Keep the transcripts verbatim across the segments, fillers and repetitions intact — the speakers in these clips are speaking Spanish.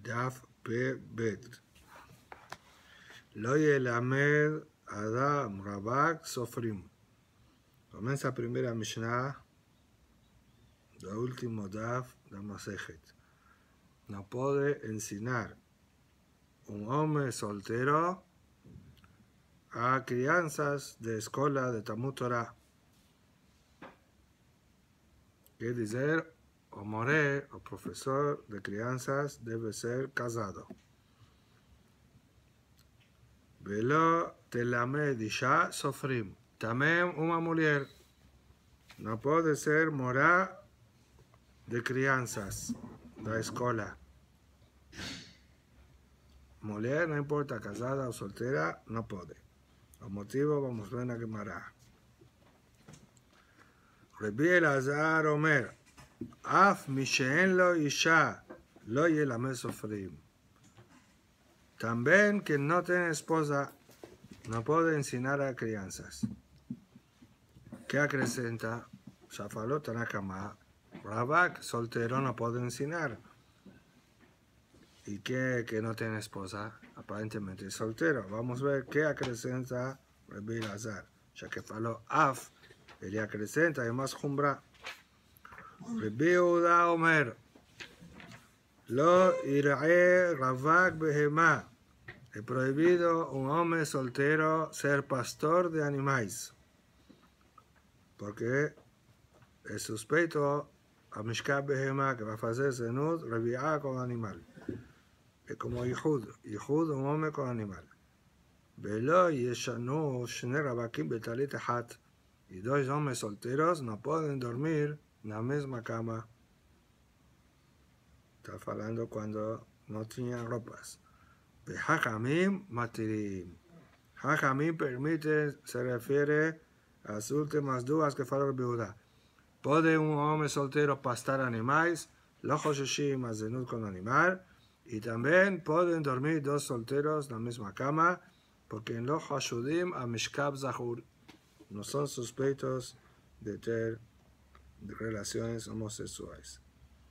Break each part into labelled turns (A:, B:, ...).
A: דף פ"ב. לא ילמד אדם רווק סופרים. Comienza a primera Mishnah, el último daf de Masejet. No puede enseñar un hombre soltero a crianzas de escuela de Talmud Torah. Quiere decir, o more o profesor de crianzas debe ser casado. Velo telamed isha sofrim. También una mujer no puede ser morá de crianzas de la escuela. Mujer, no importa, casada o soltera, no puede. El motivo vamos a ver en la Gemara. Rabbi Elazar Omer, Af mishen lo isha, lo yelamed sofrim. También quien no tiene esposa no puede enseñar a crianzas. ¿Qué acrecenta? Shafalot Tanakama, Ravak soltero no puede enseñar. ¿Y qué que no tiene esposa? Aparentemente es soltero. Vamos a ver qué acrecenta Rabbi Elazar. Ya que faló Af, él acrecenta, hay más jumbra. Rabbi Yehuda Omer, Lo ira'e ravak behemá. Es prohibido un hombre soltero ser pastor de animales. Porque es suspeito a Mishkab behemá que va a hacer zenut reviá con animal. Es como Yihud. Yihud un hombre con animal. Velo yeshanu shne ravakim betalit hat. Y dos hombres solteros no pueden dormir en la misma cama. Está hablando cuando no tenían ropas. Hajamim matirim. Hajamim permite, se refiere a las últimas dudas que faló Rabbi Yehuda. ¿Puede un hombre soltero pastar animales? Lo joshishim azenut con animal. Y también pueden dormir dos solteros en la misma cama, porque en lo hashudim a mishkab zahur no son suspeitos de tener relaciones homosexuales.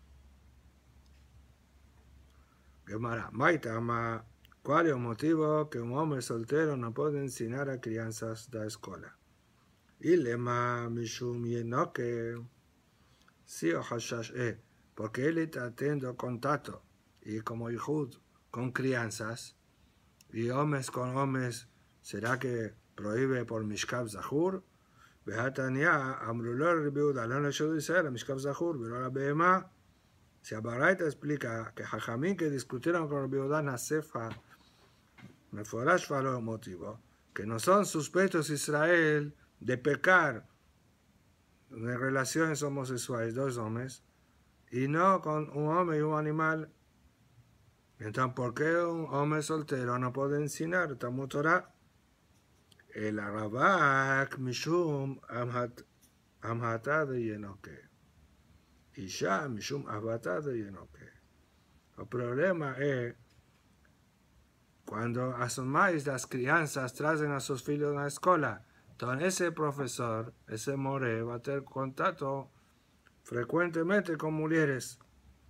A: Gemara, Maitama, ¿cuál es el motivo que un hombre soltero no puede enseñar a crianzas de la escuela? Ilema mishum yenoke, sí o hashash e, porque él está teniendo contacto y como Yihud con crianzas y hombres con hombres, ¿será que prohíbe por Mishkab Zahur? Behatania, Amrulor Ribiuda, no le ayudó a decir Mishkab Zahur, pero la Behemá. Si Abaraita explica que Jajamín que discutieron con Rabbi Yehuda en Sefa, me fuera faló el motivo, que no son suspectos Israel de pecar en relaciones homosexuales, dos hombres, y no con un hombre y un animal. Entonces, ¿por qué un hombre soltero no puede enseñar Talmud Torah? El Ravak Mishum Amhata de Yenoke. Isha Mishum Avata de Yenoke. El problema es cuando asumáis las crianzas traen a sus hijos a la escuela. Entonces ese profesor, ese more, va a tener contacto frecuentemente con mujeres.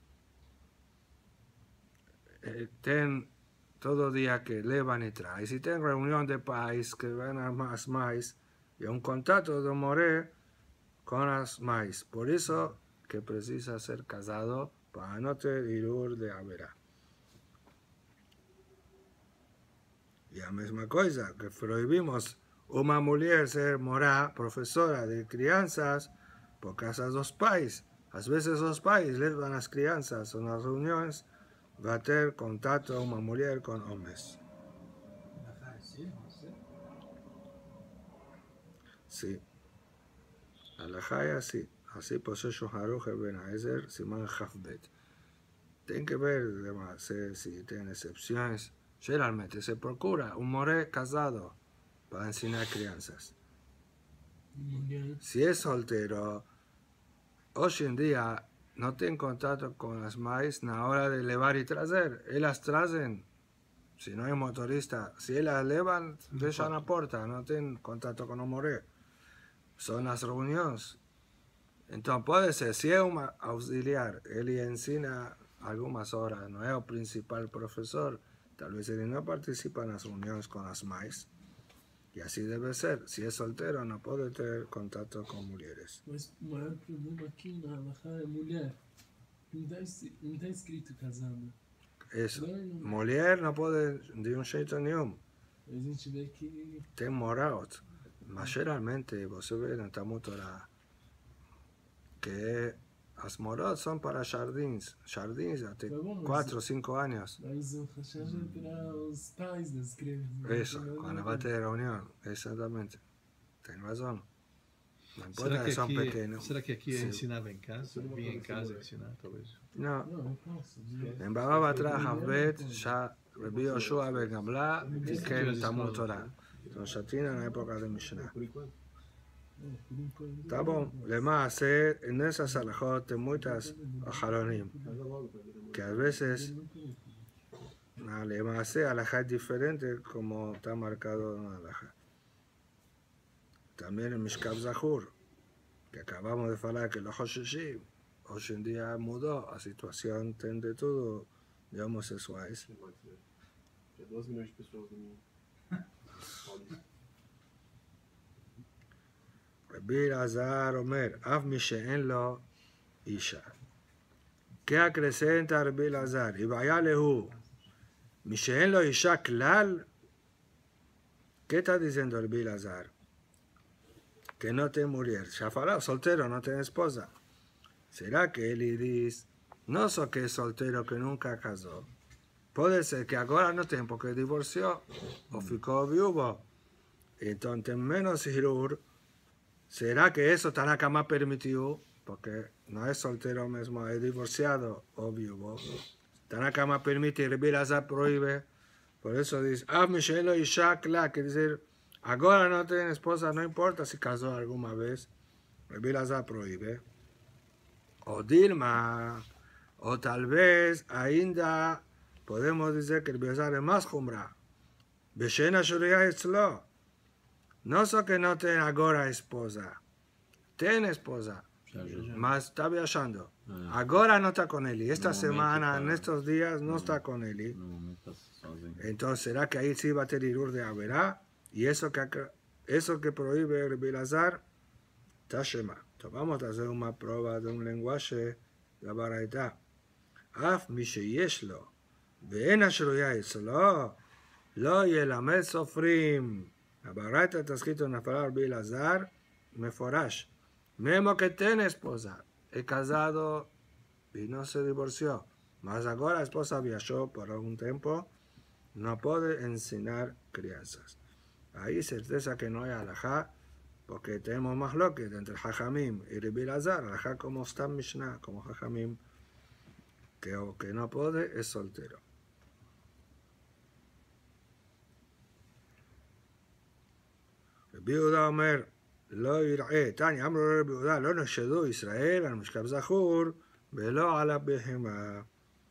A: Eh, ten todo día que levan y traen. Si ten reunión de país que van a más más y un contacto de more con las más. Por eso que precisa ser casado para no tener irur de Averá. Y la misma cosa, que prohibimos una mujer ser morá, profesora de crianzas, porque a esos dos pais, a veces los pais les van las crianzas en las reuniones, va a tener contacto una mujer con hombres. Sí. Alajaya sí. Así posee Shoharuj Ben Aezer, Simán Jafbet. Tienen que ver además, si tienen excepciones. Generalmente se procura un more casado para enseñar crianzas. Si es soltero, hoy en día no tiene contacto con las maíz a la hora de elevar y traer. Él las traen, si no hay motorista. Si él las elevan, dejan la puerta, no tienen contacto con un more. Son las reuniones. Entonces puede ser, si es un auxiliar, él enseña algunas horas, no es el principal profesor, tal vez él no participa en las reuniones con las maíz. Y así debe ser. Si es soltero, no puede tener contacto con mujeres.
B: Mas o maior problema aqui na Halakha é mulher. Não está, não tá escrito casada.
A: Eso.
B: Não, não.
A: Mujer no puede de un jeito nenhum.
B: A gente vê que
A: Tem moral. Mas geralmente você vê na Talmud Torah que as morot são para jardins. Jardins até
B: Tá bom, mas-
A: quatro ou cinco anos.
B: mas o Hashash é para os pais das crianças.
A: Eso,
B: Não,
A: quando
B: não,
A: vai
B: não.
A: ter reunião. Exatamente. Tem razão. Não
C: Será
A: importa
C: que,
A: que são
C: aqui,
A: pequenos.
C: será que aqui
A: Sim.
C: ensinava em casa? Vinha em casa ensinar, talvez.
A: Não.
B: Não, eu posso. dizer.
A: em בבא בתרא כ"ב, שרבי יהושע בן גמלא תיקן תלמוד תורה. Então já tinha na época da Mishnah.
B: É, por enquanto.
A: Tá bom, למעשה, nessas alajot tem muitas אחרונים, que às vezes, na למעשה, alajá es diferente como está marcado en la alajá. También en Mishkav Zahur, que acabamos de falar que los Hoshishi, hoy en día mudó, a situação tem de tudo de homossexuais.
D: Tinha duas milhões de pessoas no mundo.
A: רבי אלעזר אומר, אף מי שאין לו אישה. ¿Qué acrecenta רבי אלעזר? y vaya lehu, מי שאין לו אישה כלל, ¿qué está diciendo רבי אלעזר? Que no tiene mujer. Shafara, soltero, no tiene esposa. ¿Será que él dice, no so que es soltero que nunca casó? Puede ser que ahora no tiene porque divorció o ficó viuvo. Entonces menos hirur. ¿Será que eso Tanaka más permitió? Porque no es soltero mismo, es divorciado o viuvo. Tanaka más permite y Rabbi Elazar prohíbe. Por eso dice, ah, Mishelo y Shakla, que dice, ahora no tiene esposa, no importa si casó alguna vez. Rabbi Elazar prohíbe. O Dilma, o tal vez ainda podemos decir que Rabbi Elazar es más jumbra. Beshena Shuriah Etzlo. No so que no tiene ahora esposa. Tiene esposa, mas está viajando. Ahora no está con él. Y esta
E: No,
A: semana,
E: está-
A: en estos días, no
E: no.
A: está con él.
E: No momento sozinho.
A: Entonces, ¿será que ahí sí va a tener irur de Averá? Y eso que, acá- eso que prohíbe Rabbi Elazar, Tashema. Entonces, vamos a hacer una prueba de un lenguaje de Baraita. Af mi sheyesh lo, ואין השרויה אצלו, לא ילמד סופרים. הברייתא está escrito en la palabra Rabbi Elazar, מפורש. Mismo que tiene esposa, es casado y no se divorció. Mas ahora la esposa viajó por algún tiempo, no puede enseñar crianzas. Ahí certeza que no hay alajá, porque tenemos más lo que entre Jajamim y Rabbi Elazar, alajá como está en Mishnah, como Jajamim, que o que no puede es soltero. רבי יהודה אומר, לא יראה, תניא אמרו לרבי יהודה, לא נחשדו ישראל על משכב זכור ולא על הבהמה.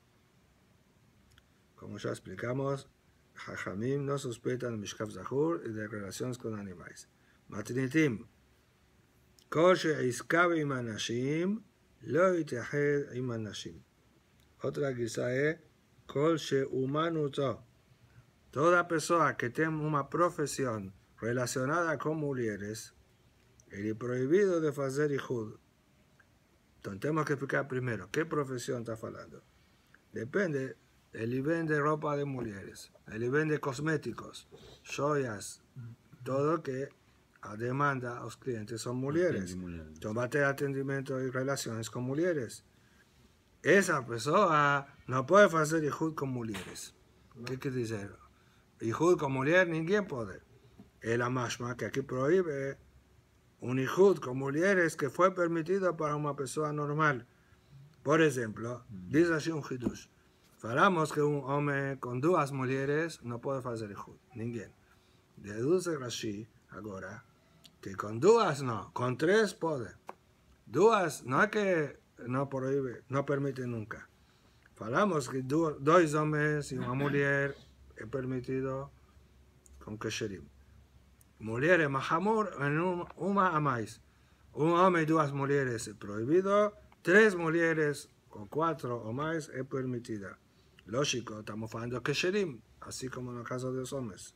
A: Como ya explicamos, Jajamim no suspeitan de Mishkav Zahur y de relaciones con animales. מתניתים, כל שעסקה עם אנשים, לא יתייחד עם אנשים. Otra guisa es, כל שהומנותו. Toda persona que tenga una profesión relacionada con mujeres, el prohibido de hacer hijud. Entonces tenemos que explicar primero, ¿qué profesión está hablando? Depende, él vende ropa de mujeres, él vende cosméticos, joyas, todo que a demanda a los clientes son mujeres.
E: Atende mulheres.
A: Entonces va a tener atendimiento y relaciones con mujeres. Esa persona no puede hacer hijud con mujeres. ¿Qué quiere decir? Hijud con mujeres, ninguém puede. El amashma que aquí prohíbe un hijud con mujeres que fue permitido para una persona normal. Por ejemplo, dice así un hidush. Falamos que un hombre con dos mujeres no puede hacer hijud. Ninguém. Deduce Rashi ahora que con dos no, con tres puede. Dos no es que no prohíbe, no permite nunca. Falamos que do, dos hombres y una mujer es permitido con kesherim. Mujeres majamur en un, una a más. Un hombre y dos mujeres es prohibido. Tres mujeres con cuatro o más es permitida. Lógico, estamos hablando de Kesherim, así como en el caso de los hombres.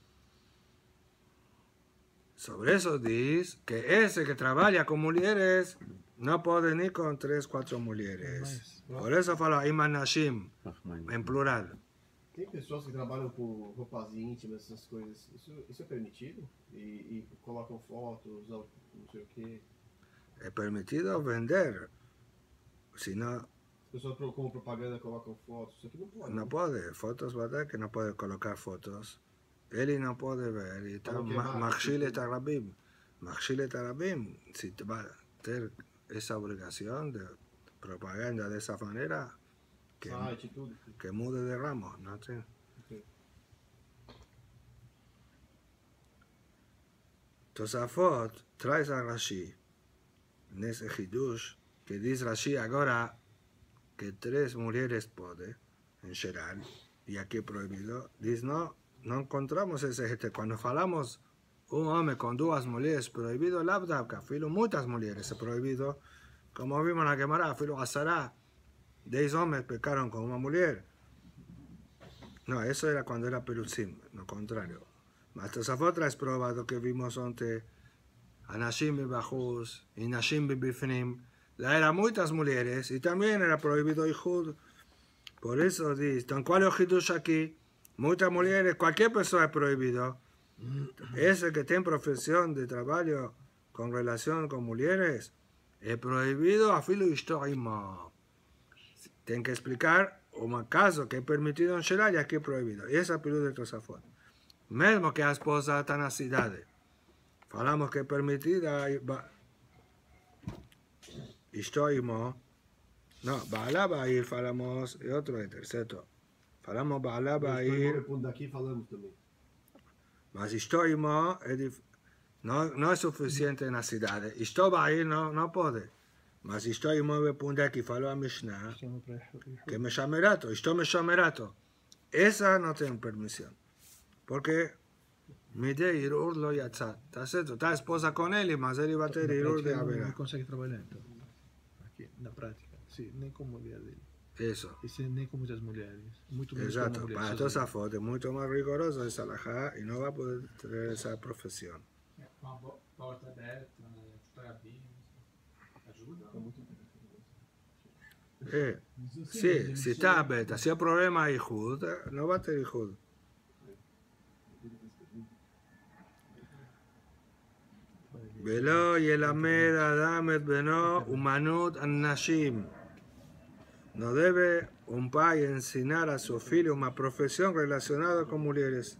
A: Sobre eso dice que ese que trabaja con mujeres no puede ni con tres, cuatro mujeres. Por eso fala Iman Nashim, en plural.
D: Tem pessoas que trabalham com roupas íntimas, essas coisas. Isso, isso é permitido? E, e colocam fotos, não sei o quê.
A: Es permitido vender. Si no,
D: As pessoas pro- como propaganda colocam fotos. Isso aqui não pode.
A: no
D: né?
A: puede. Fotos, ¿verdad? Que no puede colocar fotos. Él no puede ver. Y está
D: Como que más,
A: Machshil
D: sí,
A: et Arabim. Machshil et Arabim. Si te va a tener esa obligación de propaganda de esa manera, que,
D: Site e tudo.
A: que mude de ramo. ¿No? Sí.
D: Ok.
A: Tosafot trae a Rashi en ese Hidush que dice Rashi ahora que tres mujeres puede en Sheral y aquí es prohibido. Dice no, no encontramos ese gente. Cuando hablamos un hombre con dos mujeres prohibido, labdavka, filo muchas mujeres es prohibido. Como vimos en la Gemara, filo asará, diez hombres pecaron con una mujer. No, eso era cuando era Perusim, lo contrario. Mas Tosafot es probado que vimos antes Anashim bibachus y Nashim bibifnim. La era muchas mujeres y también era prohibido Ihud. Por eso dice, ¿en cuál es el Hidush aquí? Muchas mujeres, cualquier persona es prohibido. Ese que tiene profesión de trabajo con relación con mujeres, es prohibido a filo histórico. Tienen que explicar un caso que es permitido en Shelah y aquí es prohibido. Y esa es la de Tosafot. Mesmo que a esposa está en la ciudad, falamos que es permitida, histórico. No, Baalá va a ir, falamos, y otro es tercero. Falamos Baalá va a
D: Depois,
A: ir,
D: quando daqui falamos também.
A: mas histórico es dif- no, no es suficiente en la ciudad. Esto va a ir, no, no puede. Mas histórico es punto aquí, faló a Mishnah, que me llamerato, esto me llamerato. Esa no tiene permisión. Porque Mide Irur lo yatzat. Está cierto, está esposa con él y más él iba a tener Irur de
C: Não
A: Avera.
C: consegue trabalhar, então. Aqui, na prática. Sim, nem com mulher dele.
A: Eso.
C: E sem- nem com muitas mulheres. Muito menos com uma
A: Exacto.
C: mulher.
A: Para
C: sozinha.
A: toda esa foto es mucho más riguroso esa alajá y no va a poder tener esa profesión.
B: Com a bo- porta aberta, né, tipo abrir, ajuda.
A: Eh,
B: Mas eu sei,
A: sí,
B: mas
A: si
B: ele
A: está
B: chega-
A: abierta, si hay problema de Ihud, no va a tener Ihud. Velo ילמד האדם את בנו אומנות הנשים. No debe un padre enseñar a su hijo una profesión relacionada con mujeres.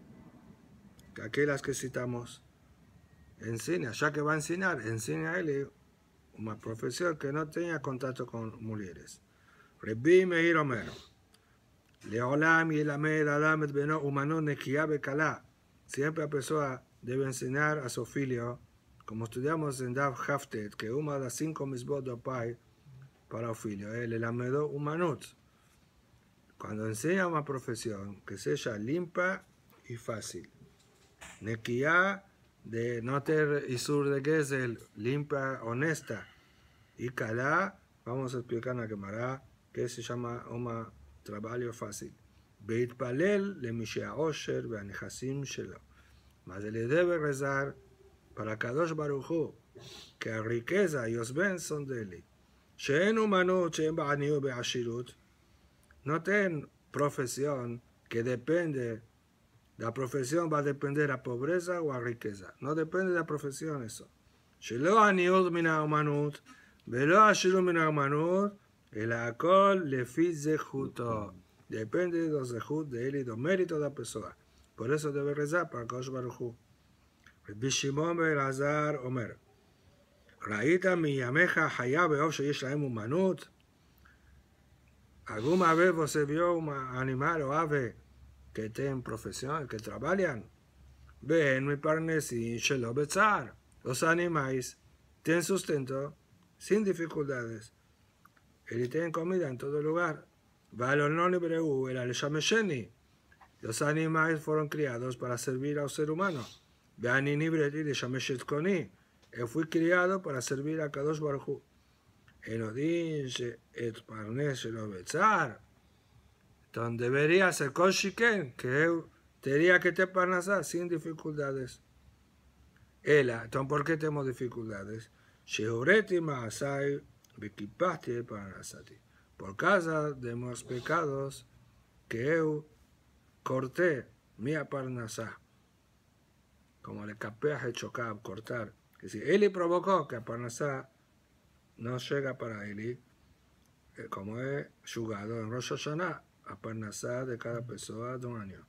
A: Que aquellas que citamos. Enseña, ya que va a enseñar, enseña a él una profesión que no tenga contacto con mujeres. Rebbi Meir Omer. Leolam ילמד האדם את בנו אומנות נקייה וקלה. Siempre la persona debe enseñar a su hijo, como estudiamos en Dav Haftet, que una de las cinco misbot del pai para el hijo, él le lamedó humanut. Cuando enseña una profesión, que sea limpia y fácil. Nequia de no tener isur de Gesel, limpia, honesta. Y Kalá, vamos a explicar en la Gemara, que se llama un trabajo fácil. Beitpalel le mishea osher ve'anichasim shelo. Mas él debe rezar para Kadosh Baruch Hu, que la riqueza y los bienes son de él. She'en humanut, she'en ba'aniut be'ashirut. No ten profesión que depende, la profesión va a depender de la pobreza o la riqueza. No depende de la profesión eso. Shelo aniut min ha'humanut, velo ashirut min ha'humanut, el hakol lefi zechuto. Depende de los zechut de él y los méritos de la persona. Por eso debe rezar para Kadosh Baruch Hu. רבי שמעון בן אלעזר אומר, ראית מימיך חיה באוב שיש להם אומנות? ¿Alguna vez você vio un animal o ave que tienen profesión, que trabajan? Ven mi parnesim shelo betzar. Los animales tienen sustento sin dificultades. Ellos tienen comida en todo lugar. Valor no libreu era el shamesheni. Los animales fueron criados para servir al ser humano. Veani nibreti de shameshet koni. Él fue criado para servir a Kadosh Baruch Hu. Enodin et parnes shelo betzar. Entonces debería ser kol shiken, que él tenía que te parnasá sin dificultades. Ela, entonces, ¿por qué tenemos dificultades? Shehoreti ma'asai v'kipahti parnasati. Por causa de mis pecados, que yo corté mi parnasá. Como le capeas el chocar, cortar. Que si él provocó que a parnasá no llega para él, como es jugado en Rosh Hashanah, a parnasá de cada persona de un año.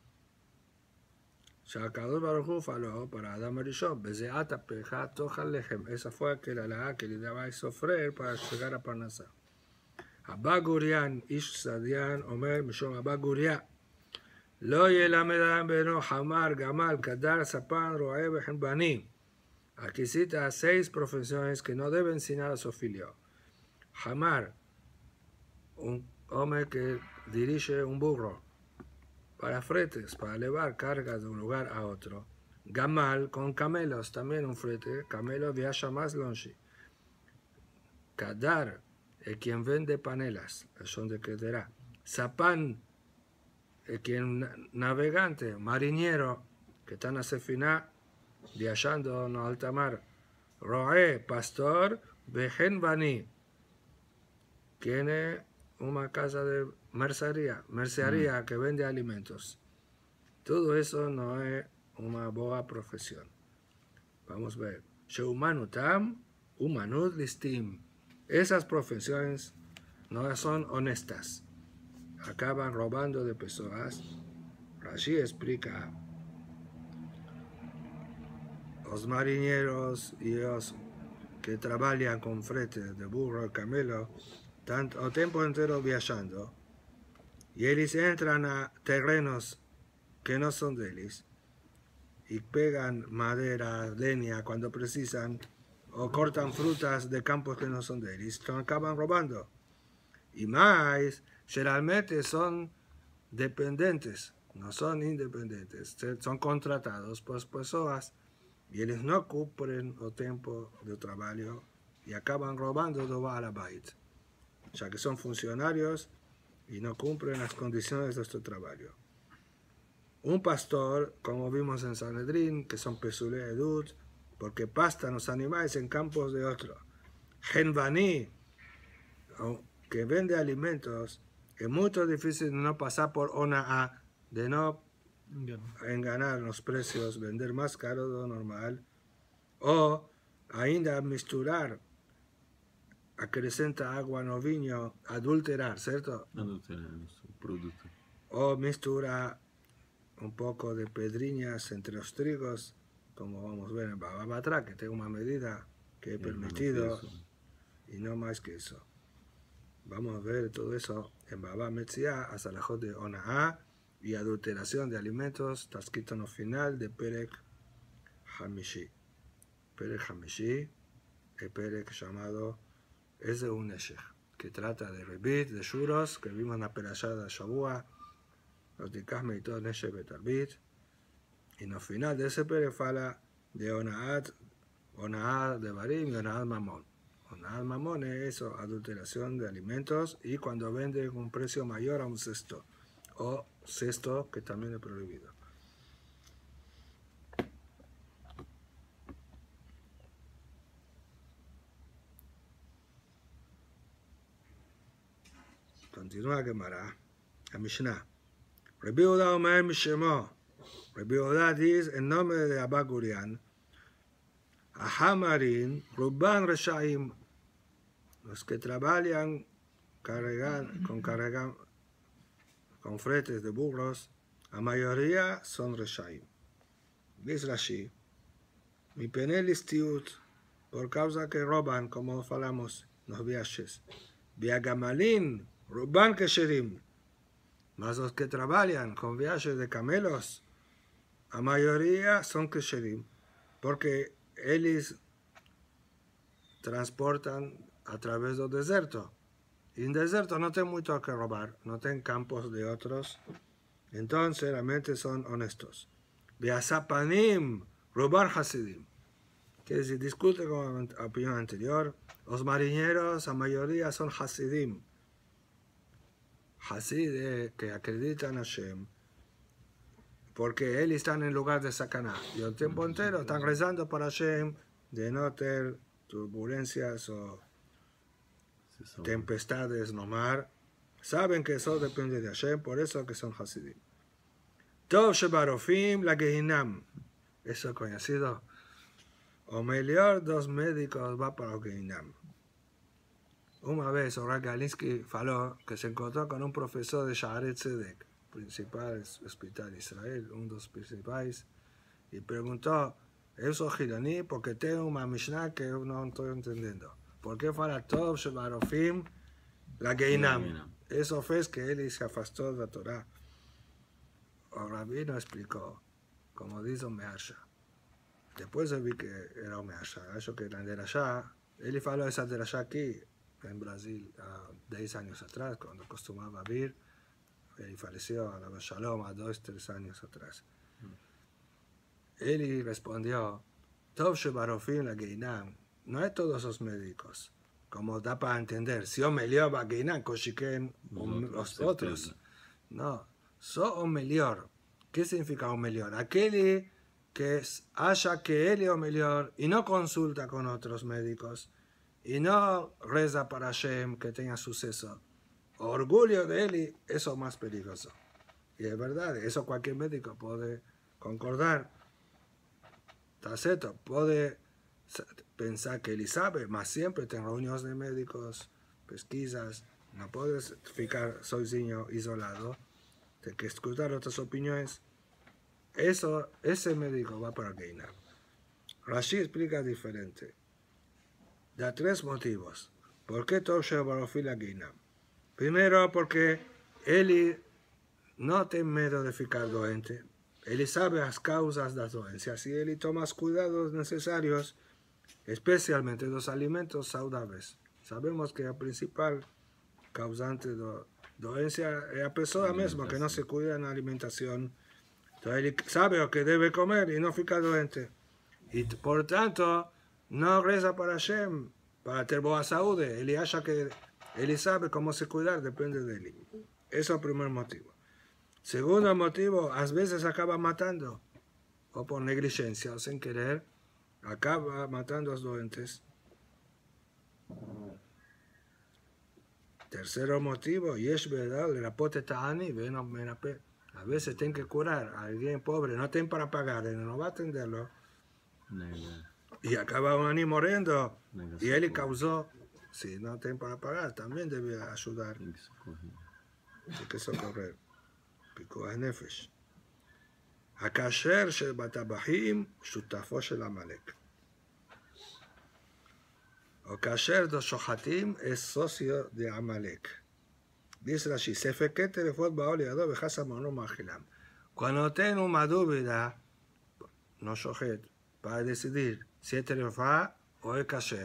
A: שהקדוש ברוך הוא פעלו para Adam הראשון, בזיעת אפיך תאכל לחם. Esa fue aquel alá que le daba a sofrer para llegar a parnasá. הבא גוריין, איש סדיין, אומר משום הבא גוריה, לא ילמד אדם בנו חמר, גמל, קדר, ספן, רועה וחנבני. Aquí cita seis profesiones que no deben enseñar a su filio. Hamar, un hombre que dirige un burro para fretes, para elevar cargas de un lugar a otro. Gamal, con camelos, también un frete, camelo viaja más longe. Kadar, el quien vende panelas, son de quedará. Sapán, el quien navegante, marinero, que está en la Sefiná, viajando en alta mar. Roé, pastor, Bejen Bani, tiene una casa de mercería, mercería mm. que vende alimentos. Todo eso no es una buena profesión. Vamos a ver. Sheumanutam, humanut listim. Esas profesiones no son honestas. Acaban robando de personas. Rashi explica. Los marineros y los que trabajan con fretes de burro y camelo, tanto tiempo entero viajando, y ellos entran a terrenos que no son de ellos, y pegan madera, leña cuando precisan, o cortan frutas de campos que no son de ellos, entonces acaban robando. Y más, generalmente son dependientes, no son independientes, son contratados por personas, y ellos no cumplen el tiempo de trabajo, y acaban robando de Baal Bait, ya que son funcionarios y no cumplen las condiciones de su trabajo. Un pastor, como vimos en Sanedrín, que son Pesulé Edut, porque pastan los animales en campos de otro. Genvaní, que vende alimentos, es muy difícil de no pasar por Ona A, de no enganar los precios, vender más caro de lo normal, o ainda misturar, acrescenta agua no vinho, adulterar, ¿cierto?
E: Adulterar su producto.
A: O mistura un poco de pedriñas entre los trigos, como vamos a ver en Baba Batra, que tengo una medida que he permitido, y no más que eso. Vamos a ver todo eso en Baba Metzia, hasta la Jot de Ona y adulteración de alimentos, está escrito en el final de Perek Hamishi. Perek Hamishi, el Perek llamado Es de un Neshech, que trata de Rebit, de Shuros, que vimos en la Perashá de Shavua, los Dikahme y todo Neshech Betarbit. Y en el final de ese Perek fala de Onaat, Onaat de Barim y Onaat Mamón. Onaat Mamón es eso, adulteración de alimentos, y cuando vende un precio mayor a un cesto, o cesto que también es prohibido. Continúa Gemara, la Mishnah. Rabbi Yehuda Omer Mishemo. Rabbi Yehuda dice en nombre de Abba Gurian, Ahamarin, Ruban Reshaim, los que trabajan cargan, con cargan, con fretes de burros, la mayoría son Reshaim. Dice Rashi, mi penel istiut, por causa que roban, como falamos, los viajes. Viagamalin, Ruban Kesherim, mas los que trabajan con viajes de camelos, la mayoría son Kesherim, porque ellos transportan a través del desierto. Y en el desierto no tienen mucho que robar, no tienen campos de otros, entonces realmente son honestos. Viasapanim, robar Hasidim. Que se discute con la opinión anterior, Los marineros, la mayoría son Hasidim. Hasid que acreditan a Hashem. Porque él está en el lugar de Sakaná. Y el tiempo entero están rezando para Hashem de no tener turbulencias o
E: Se salva.
A: tempestades en el mar. Saben que eso depende de Hashem, por eso que son Hasidim. Tov Shebarofim la Gehinam. Eso es conocido. O mejor, dos médicos va para el Gehinam. Una vez, Oral Galinsky faló que se encontró con un profesor de Shaare Tzedek, principal hospital de Israel, uno de los principales, y preguntó, ¿eso es Gilaní? Porque tengo una Mishnah que no estoy entendiendo. ¿Por qué fala Tov Shebarofim la Gehinam? Eso fue que él se afastó de la Torah. El rabino explicó, como dice un Meharsha. Después yo vi que era un Meharsha. Eso que la Derashá, él faló esa Derashá aquí, en Brasil, a diez años atrás, cuando acostumbraba vivir. Él falleció a la Shalom a dos, tres años atrás. Él respondió, Tov Shebarofim la Gehinam, no es todos los médicos. Como da para entender, si yo me leo a Gehinam, Koshiken, los otros. No, so o mejor. ¿Qué significa o mejor? Aquel que haya que él es o mejor y no consulta con otros médicos y no reza para Hashem que tenga suceso. Orgullo de él, eso es más peligroso. Y es verdad, eso cualquier médico puede concordar. Está cierto, puede pensar que él sabe, más siempre tiene reuniones de médicos, pesquisas, no puedes ficar sozinho, isolado, tienes que escuchar otras opiniones. Eso, ese médico va para Gehinam. Rashi explica diferente. Da tres motivos. ¿Por qué Tov Shebarofim la Gehinam? Primero, porque él no tiene miedo de ficar doente. Él sabe las causas de las dolencias y él toma los cuidados necesarios, especialmente los alimentos saludables. Sabemos que el principal causante de dolencia es la persona misma que no se cuida en la alimentación. Entonces él sabe lo que debe comer y no fica doente. Y por tanto, no reza para Hashem, para tener buena salud. Él acha que él sabe cómo se cuidar, depende de él. Eso es el primer motivo. Segundo motivo, a veces acaba matando, o por negligencia, o sin querer, acaba matando a los doentes. Tercero motivo, yesh verdad, le rapote ta'ani, ven a menapé. A veces tienen que curar a alguien pobre, no tienen para pagar, él no va a atenderlo. Y acaba un año muriendo, y él causó, si no tienen para pagar, también debe ayudar. Hay que socorrer. פיקוח נפש. הכשר של בטבחים, שותפו של עמלק. O kasher dos shohatim es socio de Amalek. Dice Rashi, se feque telefot baoli ado bejasa mono majilam. Cuando tengo una duda, no shohet, para decidir si es telefá o es kasher.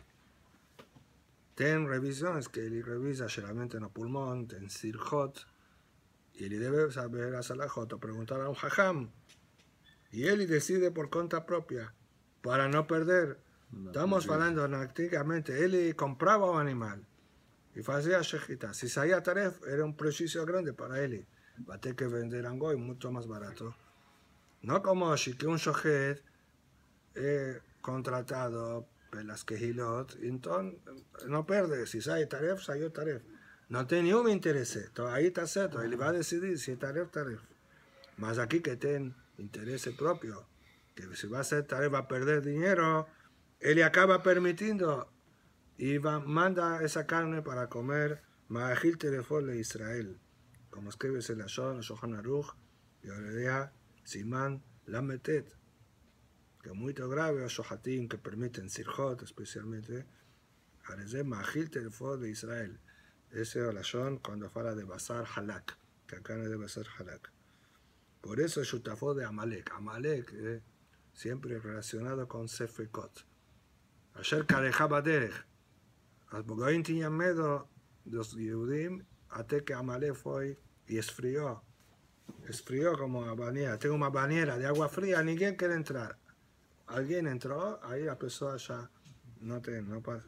A: Ten revisiones que él revisa solamente en el pulmón, en sirjot, y él debe saber a salajot o preguntar a un jajam. Y él decide por cuenta propia, para no perder. Estamos hablando análogamente, él compraba un animal y hacía shejita. Si salía taref, era un precio grande para él. Va a tener que vender angoy mucho más barato. No como si que un shohet es contratado por las quejilot, entonces no pierde. Si sale taref, salió taref. No tiene ningún interés. Entonces ahí está cierto, él va a decidir si es taref, taref. Más aquí que tiene interés propio, que si va a ser taref va a perder dinero. Él acaba permitiendo y va, manda esa carne para comer Ma'ajil Telefón de Israel, como escribe el Lashon, el Shulchan Aruch, y Oredea, Simán, Lametet, que es muy grave, o Shohatim, que permiten Sirjot, especialmente, Arezé Ma'ajil Telefón de Israel. Ese es el Lashon cuando habla de Basar Halak, que acá no debe ser Halak. Por eso es Shutafó de Amalek. Amalek es siempre relacionado con Sefekot. Ayer Karejaba Derech, los Bogoín tenían miedo de los Yehudim, hasta que Amalek fue y esfrió. Esfrió como una bañera. Tengo una bañera de agua fría, ninguém quiere entrar. Alguien entró, ahí la persona ya no, te, no pasa.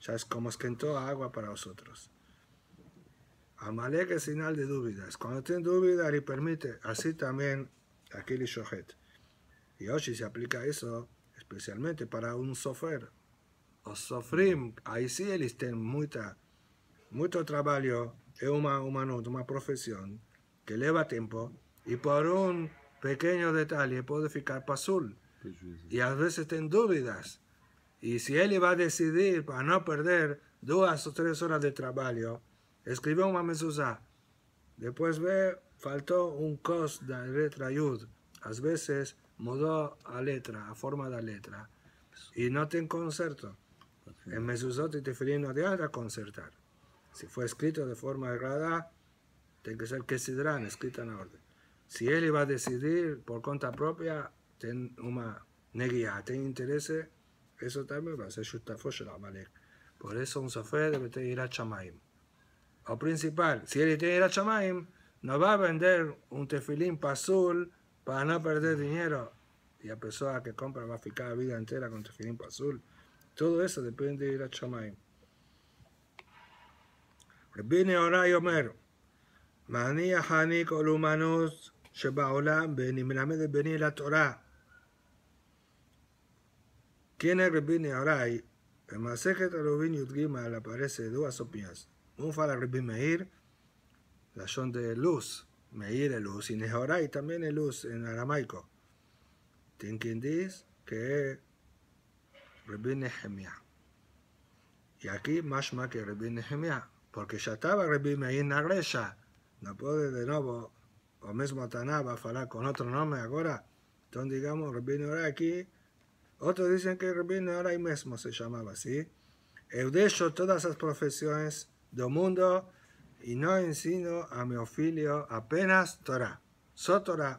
A: ya es como esquentó agua para vosotros. Amalek es señal de dúvidas. Cuando tienen dudas, y permite, así también aquí el shohet. Y hoy se aplica eso especialmente para un sofer. Los sofrim, ahí sí ellos tienen mucha, mucho trabajo, es una, una, una profesión que lleva tiempo y por un pequeño detalle puede ficar pasul. Y a veces tienen dudas. Y si él va a decidir para no perder dos o tres horas de trabajo, escribió una mezuzá. Después ve, faltó un cos de letra yud. A veces mudó a letra, a forma de letra. Y no tiene concerto. En mezuzot y tefilín no hay que concertar. Si fue escrito de forma errada, tiene que ser que sidran, escrita en orden. Si él iba a decidir por cuenta propia, tiene una neguía, tiene interés, eso también va a ser shutafo shel Amalek. Por eso un sofer debe tener irat shamayim. O principal, si él tiene irat shamayim, no va a vender un tefilín pasul para no perder dinero. Y a persona que compra va a ficar la vida entera con tefilín pasul. Todo eso depende de irat shamayim. Rabbi Nehorai Omer, Mani Ahani Kol Umanut Shebaolam Beni Melamed Beni la Torah. ¿Quién es Rabbi Nehorai? En Masejet Eruvin Yud Gimal aparece dos opiniones. Un fala Rabbi Meir, la son de luz, Meir es luz, y Nehorai también es luz en aramaico. Tiene quien dice que es Rabbi Nehemiah. Y aquí más más que Rabbi Nehemiah, porque ya estaba Rabbi Meir en la Grecia. No puede de nuevo, o mismo Taná va a hablar con otro nombre ahora. Entonces digamos, Rabbi Nehorai aquí, otros dicen que Rabbi Nehorai mismo se llamaba así. He hecho todas esas profesiones del mundo y no ensino a mi oficio apenas Torah. So Torah.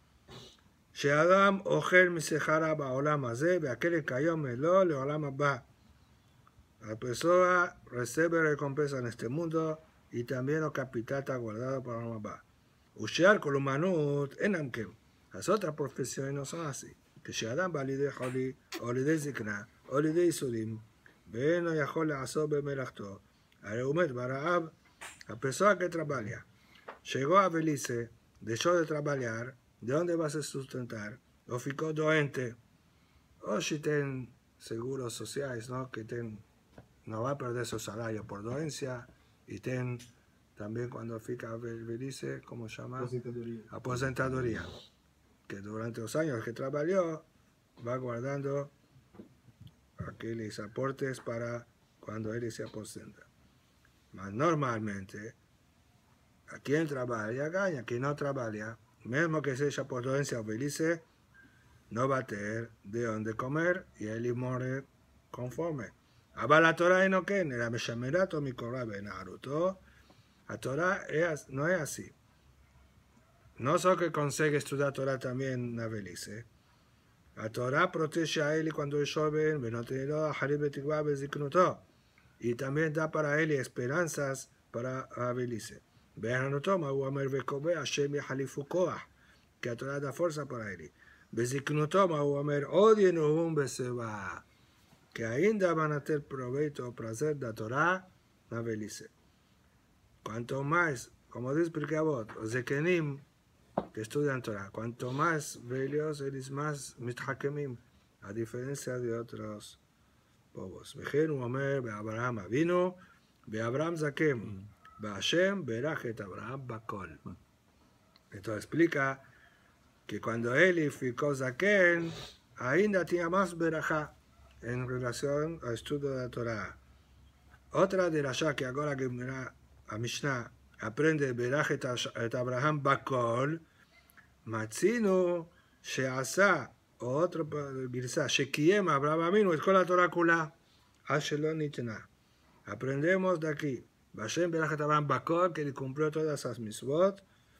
A: Sheadam ochel misejara ba'olam hazeh ve'akel kayom melo le'olam haba. La persona recibe recompensa en este mundo y también el capital está guardado para el haba. Ushear kol umanut enam kem. Las otras profesiones no son así. Que Sheadam va lidei choli o lidei zikna o lidei isurim ve'eno yachol la'asot bemelachto. Ahora umet bara'ab, la persona que trabaja, llegó a velhice, dejó de trabajar, ¿de dónde vas a sustentar? O ficó doente, o si tienen seguros sociales, ¿no? Que ten, no va a perder su salario por doencia, y ten también cuando fica velhice, ¿cómo se llama?
D: Aposentadoria.
A: Aposentadoría, que durante los años que trabajó, va guardando aquellos aportes para cuando él se aposenta. Mas normalmente, a quien trabaja gana, quien no trabaja, mismo que sea por doencia o velhice, no va a tener de dónde comer y él muere conforme. Ahora la Torah no que la Meshemerato mi Korabe Naruto, la Torah es, no es así. No solo que consigue estudiar Torah también la velhice. La Torah protege a él cuando es joven, no tiene a Harib Betikva Beziknuto. Y también da para él esperanzas para la velhice. Vean a toma, Uamer Bekobe, Hashem y Halifukoah, que a Torah da fuerza para él. Beziknutoma, Uamer, odien un beseba, que ainda van a tener provecho o placer de la Torah, la velhice. Cuanto más, como dice Pirkeabot, los Zekenim, que estudian Torah, cuanto más velhos, eres más mithakemim, a diferencia de otros povos. Vejen Uamer, Beabraham Avinu, Beabraham Zakem, Beashem, Berachet Abraham Bakol. Esto explica que cuando él ficó Zaken, ainda tenía más berajá en relación al estudio de la Torah. Otra de las que ahora que mira a Mishnah aprende Berachet Abraham Bakol, Matzino, Sheasa, o otro Girsa, Shekiem Abraham Avinu, es con la Torah Kula, Ashelon Nitna. Aprendemos de aquí, Bashem Berachet Abraham Bakol, que él cumplió todas esas misbot,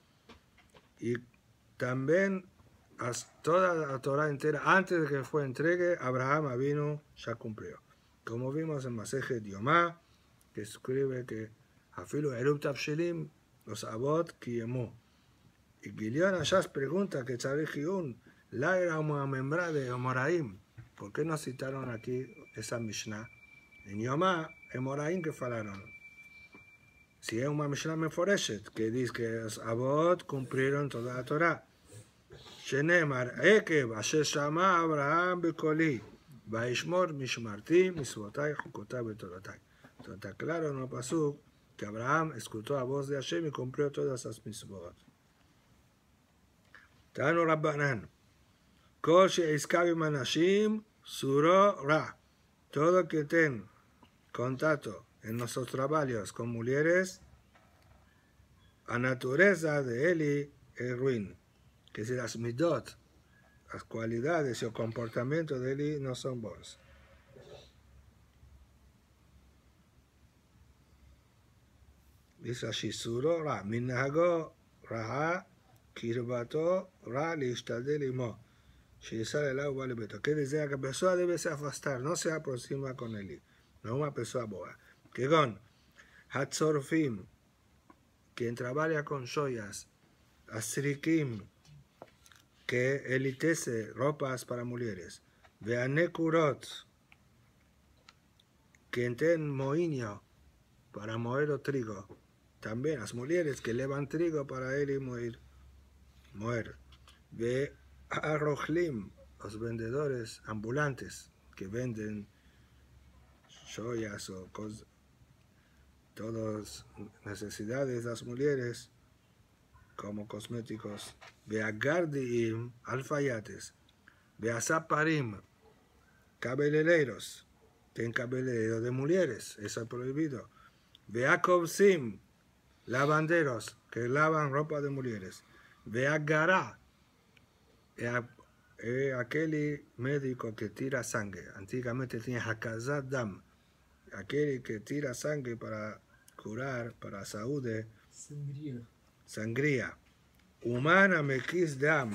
A: y también toda la Torah entera, antes de que fue entregue, Abraham vino, ya cumplió. Como vimos en Masejet Yomá, que escribe que Afilu Erub Tavshilim, los Abot Kiemu. Y Gilión Ashas pregunta que Tzarech Yun, la era una membra de Amoraim. ¿Por qué no citaron aquí esa Mishnah? Em Yomá, é Moraim que falaram. Se é uma Mishnah Meforeshet, que diz que os Avot cumpriram toda a Torá. Shenemar, Ekev, Asher Shama Abraham Bekoli, Vaishmor Mishmarti, Misvotai, Chukotai, Betorotai. Então está claro no Pasuk que Abraham escutou a voz de Hashem y cumplió todas las mitzvot. Tanu Rabbanan. Kol she'izkav im anashim suro ra. Todo que ten contacto en nuestros trabajos con mujeres, a naturaleza de Eli es ruin. Que si las midot, las cualidades y el comportamiento de Eli no son buenos. Dice así, suro ra, minhago raha, kirbato ra, lishtadel imo, shisar el agua lebeto. Que dice que la persona debe se afastar, no se aproxima con él, no es una persona boa. Que con hatzorfim, quien trabaja con joyas, asrikim, que elitece ropas para mujeres, veanekurot, quien ten moinio para moer o trigo, también las mujeres que llevan trigo para él y moer, moer. Ve arrojlim, los vendedores ambulantes que venden joyas o cosas, todas necesidades de las mujeres como cosméticos. Ve agardiim, alfayates. Ve azaparim, cabeleleros. Ten cabelero de mujeres, eso es prohibido. Ve akobsim, lavanderos que lavan ropa de mujeres. Ve agará, es aquel médico que tira sangre. Antiguamente tenía hakazat dam, aquel que tira sangre para curar, para salud,
B: Sangria.
A: sangría. Humana mequis dam.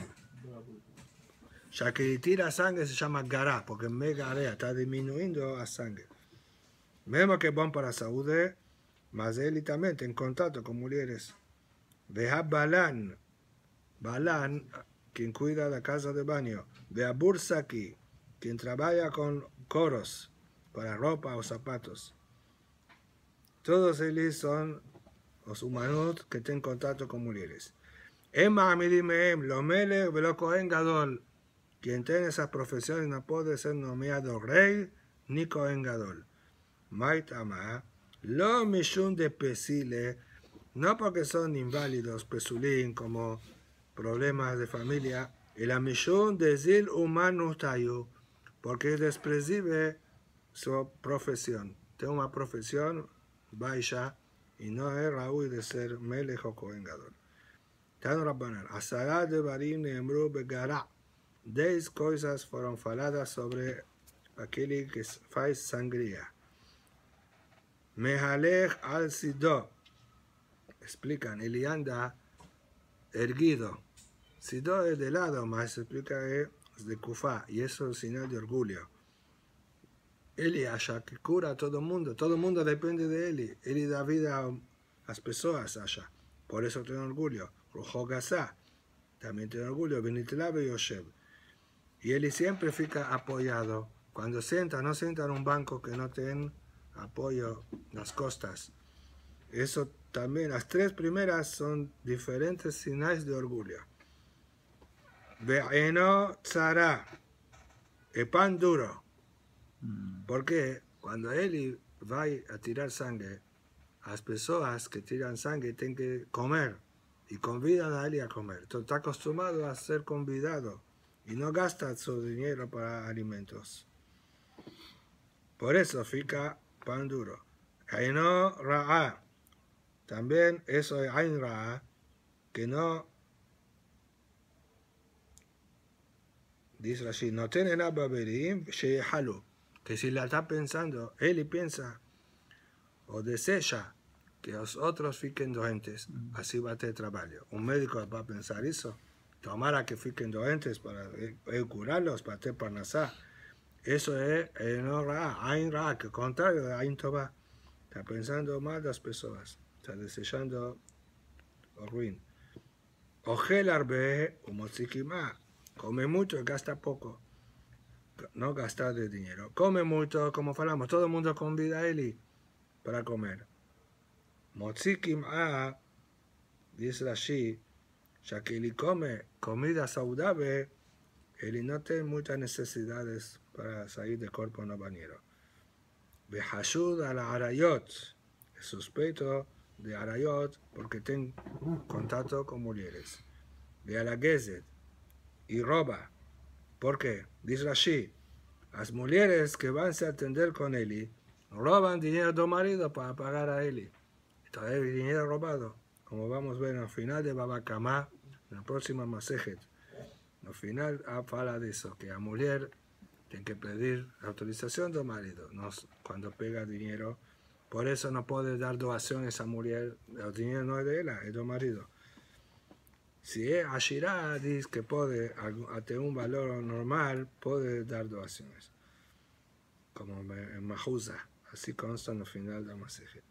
A: Ya que tira sangre se llama gará, porque me garea, está disminuyendo la sangre. Mismo que es bueno para la salud, mas él también en contacto con mujeres. Veja balán, balán, quien cuida la casa de baño. Vea bursaki, quien trabaja con coros para ropa o zapatos. Todos ellos son los humanos que tienen contacto con mujeres. Emma amidimeem, lo mele, velo cohen gadol. Quien tiene esas profesiones no puede ser nombrado rey ni cohen gadol. Maitama, lo mishun de pesile, no porque son inválidos, pesulín, como problemas de familia, y la mishun de zil humano tayu, porque es despreciable su profesión. Tiene una profesión baja y no es raúl de ser melech o cohen gadol. Tanu Rabbanan, asara de barim neemru begara. Dez coisas fueron faladas sobre aquele que faz sangría. Mehalech al sido. Explican, ele anda erguido. Sido es de lado, mas se explica que es de kufá, y eso es señal de orgullo. Ele acha que cura a todo el mundo, todo el mundo depende de él. Él da vida a las personas allá. Por eso tiene orgullo. Rujo Gazá, también tiene orgullo. Benitlabe Yoshev. Y él siempre fica apoyado. Cuando sienta, no sienta en un banco que no tiene apoyo en las costas. Eso también, las tres primeras son diferentes señales de orgullo. Ve'eno tzara, el pan duro. Porque cuando él va a tirar sangre, las personas que tiran sangre tienen que comer y convidan a él a comer. Entonces está acostumbrado a ser convidado y no gasta su dinero para alimentos. Por eso fica pan duro. Aino ra'a. También eso es ain ra'a, que no, dice así, no tiene nada berim, shehalu. Que si la está pensando, él piensa o desea que los otros fiquen doentes, así va a tener trabajo. Un médico va a pensar eso, tomara que fiquen doentes para eh, curarlos, para tener parnasá. Eso es eh, no ra, ain ra, que contrario de ain toba. Está pensando mal las personas, está deseando el ruin. Ojel arbe, umotsikima, come mucho y gasta poco. no gastar de dinero. Come mucho, como falamos, todo el mundo convida a él para comer. Motzikim a, dice Rashi, ya que él come comida saludable, él no tiene muchas necesidades para salir del cuerpo no bañero. Behashud a la arayot, el sospecho de arayot, porque tiene contacto con mujeres. Ve a la gezet y roba. ¿Por qué? Dice Rashi, las mujeres que van a atender con él roban dinero del marido para pagar a él. Todavía hay dinero robado, como vamos a ver al final de Baba Kama, en la próxima Masejet. Al final habla de eso, que la mujer tiene que pedir la autorización del marido no, cuando pega dinero. Por eso no puede dar donaciones a mujer, el dinero no es de él, es del marido. Si es Ashirá, dice que puede, ante un valor normal, puede dar donaciones. Como en Mahuza, así consta en el final de la Masejet.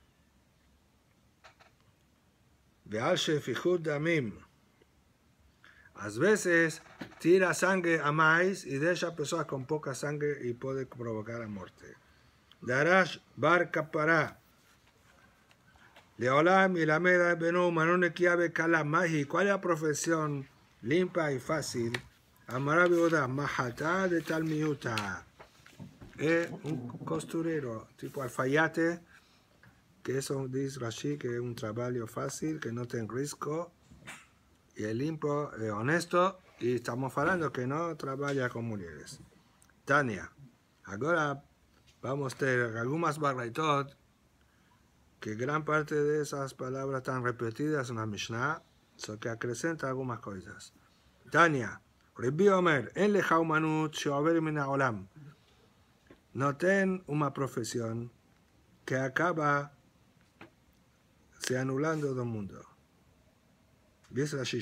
A: Veal shefichut damim. A veces tira sangre a más y deja personas con poca sangre y puede provocar la muerte. Darash bar kapara. Leolam y la meda benu manone kiabe kalamahi. ¿Cuál es la profesión limpia y fácil? Amarabiuda mahata de talmiuta. Es un costurero tipo alfayate, que eso dice Rashi, que es un trabajo fácil, que no tiene riesgo, y el limpio es honesto, y estamos hablando que no trabaja con mujeres. Tania, ahora vamos a tener algunas barraitot, que gran parte de esas palabras están repetidas en la Mishnah, so que acrecenta algunas cosas. Tania, Rabbi Omer, en leja umanut sheover min haolam, no ten una profesión que acaba se anulando del mundo. Dice así,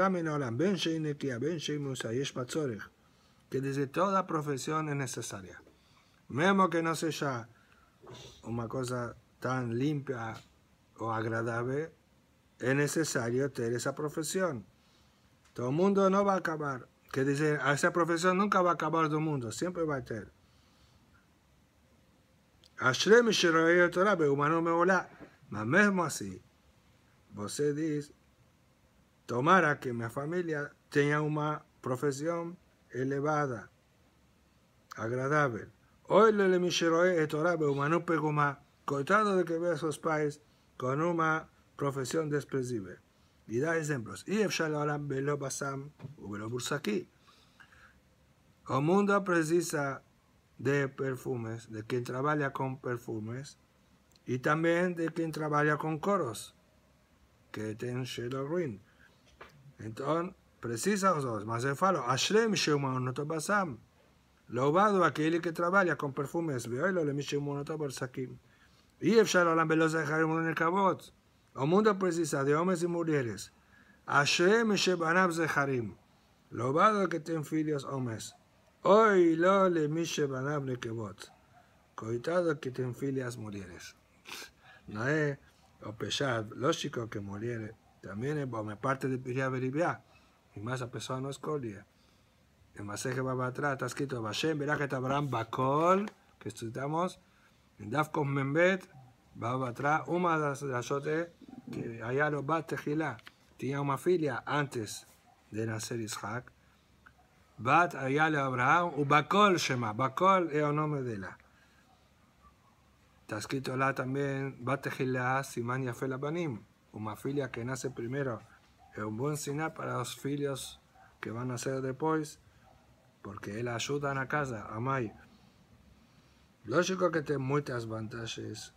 A: que desde toda profesión es necesaria. Mismo que no sea una cosa tan limpia o agradable, es necesario tener esa profesión. Todo el mundo no va a acabar. Que dice, esa profesión nunca va a acabar del mundo, siempre va a tener. Ashrem Shirayeh Torah Beumano Meolá. Mas mesmo assim, você diz, tomara que minha família tenha uma profissão elevada, agradável. Olha le Mishiroe e Torah Beumano Pegumá. Coitado de que vea a seus pais com uma profissão desprezível. E dá exemplos. E Efshaloram Belo Basam ou Belo Bursaki. O mundo precisa de perfumes, de quien trabaja con perfumes, y también de quien trabaja con coros, que tienen Shelo Ruin. Entonces, precisa los dos. Mas el falo, Ashrem Sheumaonoto Basam. Louvado aquel que trabaja con perfumes, veoilo le Misheumaonoto Barsakim. Y Efshalolam Belos Zecharim Nekavot. El mundo precisa de hombres y mujeres. Ashrem Shebanab Zecharim. Louvado que tienen filhos hombres. Hoy lo le mishe banable que vot. Coitado que tienen filias mujeres. No es o pesar, lógico que mujeres también es parte de Piria Beribia. Y más a persona no escolia. En Maseje Baba atrás está escrito Bashem, verá que Abraham Bakol, que estudiamos en Dafkos Membet, Baba atrás, una de las azotes que allá lo va Tejilá. Tenía una filia antes de nacer Isaac. Bat Ayale Abraham, u Bakol Shema, Bakol es el nombre de la. Está escrito lá también, Bat Tejilá, Siman Yafel Abanim, una filia que nace primero, es un buen señal para los hijos que van a nacer después, porque él ayuda en la casa, amai. Lógico que tiene muchas vantajes,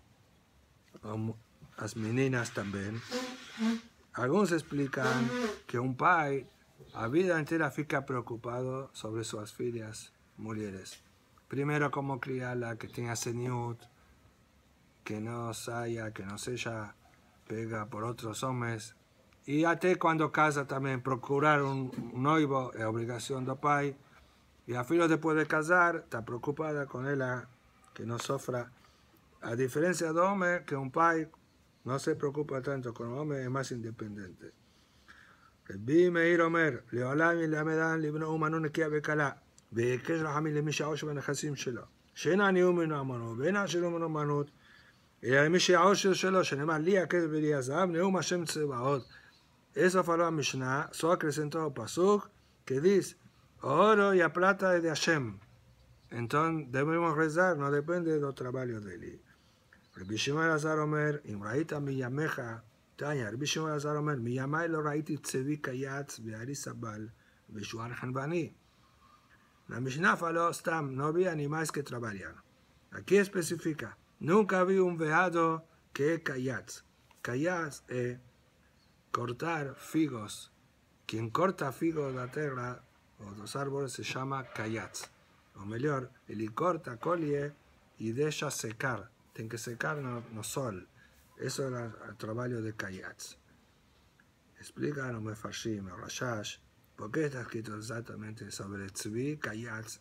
A: las meninas también. Algunos explican que un pai a vida entera fica preocupado sobre sus filhas mujeres. Primero, cómo criarla, que tenga seniut, que no saya, que no se ella pega por otros hombres. Y hasta cuando casa también, procurar un noivo es obligación del pai. Y a filo después de casar, está preocupada con ella, que no sufra. A diferencia de hombre, que un pai no se preocupa tanto con el hombre, es más independiente. Rabbi Meir Omer, Leolam y Lamedan, Libno Humano Nekia Bekala. ויקש רחמים למי שהעושר בנכסים שלו, שאין עניות ממנו אמנות, ואין עשירות ממנו אמנות, אלא למי שהעושר שלו, שנאמר לי הכסף ולי הזהב, נאום השם צבאות. Eso faló a Mishnah, solo acrescentó pasuk, que dice, oro y a plata es de Hashem. Entonces debemos rezar, no depende de los trabajos de él. Rabbi Shimon Elazar Omer, אם ראית מימיך, תניא, רבי שמעון אלעזר אומר, מימיי לא ראיתי צבי קייץ והריס הבעל ושוער חנווני. La Mishnah faló, Stam, no vi animales que trabajan. Aquí especifica, nunca vi un veado que es kayatz. Kayatz es cortar figos. Quien corta figos de la tierra o de los árboles se llama kayatz. O mejor, él corta colie y deja secar. Tiene que secar no, no sol. Eso era el trabajo de kayatz. Explica no me fashim, el rashash. ¿Por qué está escrito exactamente sobre tzvi, kayatz?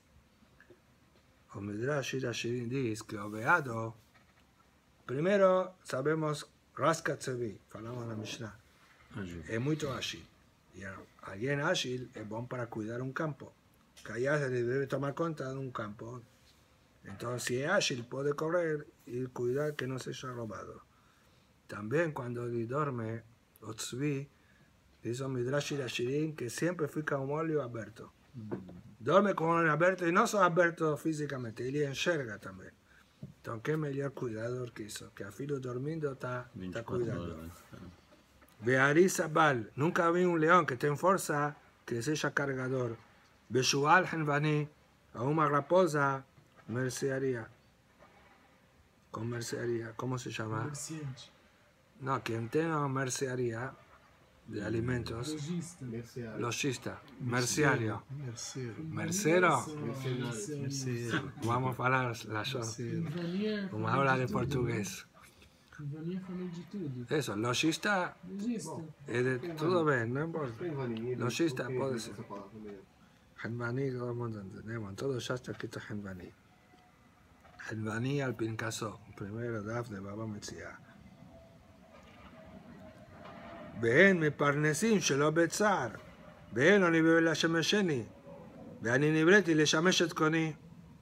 A: O Midrash Shir Hashirim dice que obeado, primero sabemos rasca tzvi, falamos en la Mishnah, es muy ágil. Y alguien ágil es bueno para cuidar un campo. Kayatz debe tomar cuenta de un campo. Entonces, si es ágil, puede correr y cuidar que no se haya robado. También cuando él duerme, o tzvi, dice Midrash Shir Hashirim que siempre fica un olio abierto. Duerme con un olio abierto y no solo abierto físicamente, él enxerga también. Entonces, qué mejor cuidador que eso, que a filo dormindo está, está cuidando. Be'aris Abal, nunca vi un león que tenga fuerza que sea cargador. Beshual Henvani, a una raposa, mercearía. Con mercearía, ¿cómo se llama?
B: Comerciante.
A: No, quien tenga mercearía de alimentos,
B: Lojista.
D: Merceário.
A: logista, merceario.
C: Merceiro.
A: Mercero.
B: Mercenário.
C: Merceiro.
A: Vamos a hablar la yo,
C: Merceiro.
B: Vania
A: como
B: fala
A: habla
B: de
A: de
B: tudo,
A: portugués.
B: né? Vania fala de tudo.
A: Eso, logista
B: Lojista.
A: es de todo bien, no importa.
D: Tem vaninha,
A: Lojista
D: porque
A: pode
D: essa
A: ser.
D: palavra também.
A: Henvani, todo el mundo entendemos, todo ya está escrito Henvani. Henvani al Pincaso, primero Daf de Baba Metzia. ואין מפרנסים שלא בצער, ואין אני בא לשמשני, ואני נבראתי לשמש את קוני.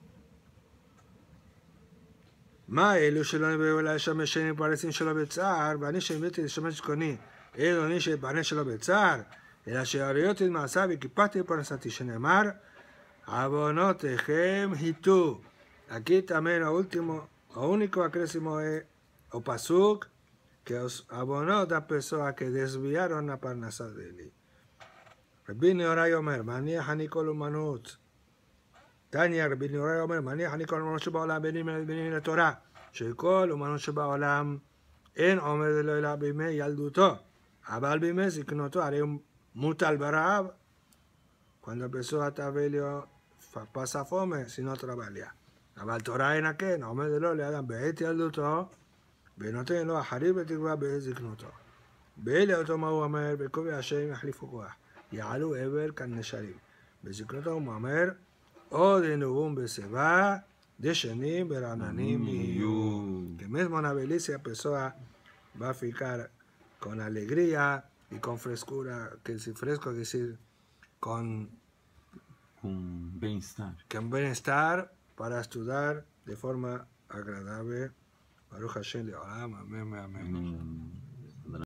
A: מה אלו שלא נבראו לשמשני מפרנסים שלא בצער, ואני שנבראתי לשמש את קוני, אלו אני שפרנס שלא בצער, אלא שהראיתי את מעשיו וקיפחתי פרנסתי, שנאמר, עוונותיכם היטו. Aquí también lo último, lo único acrésimo es o pasuk, que os abonó a personas que desviaron la parnasá de él. Rabbi Nehorai Omer, maniach ani kol umanut. Tanya, Rabbi Nehorai Omer, maniach ani kol umanut שבעולם בין אם לתורה, שכל אומנות שבעולם אין עומד לו אלא בימי ילדותו, אבל בימי זקנותו, הרי הוא מוטל ברעב, cuando empezó a Tabelio pasa fome si no trabaja. אבל תורה אין הכן, עומד לו לאדם בעת ילדותו, ונותן לו החריב ותקווה בעת זקנותו. באלה אותו מה הוא אומר, וקובע השם יחליפו כוח, יעלו עבר כנשרים. בזקנותו הוא אומר, עוד ינובון בשיבה, דשנים ברעננים יהיו. Que mesmo na velhice a pessoa va a ficar con alegría y con frescura, que si fresco es decir, con,
E: Com bem-estar.
A: con bienestar para estudiar de forma agradable. Baruch Hashem de Olam, amén, amén.
E: Amém.